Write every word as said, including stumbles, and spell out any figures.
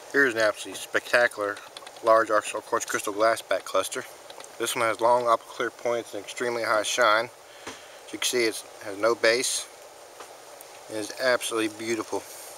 Here's an absolutely spectacular large arc quartz crystal glass back cluster. This one has long optical clear points and extremely high shine. As you can see, it has no base and is absolutely beautiful.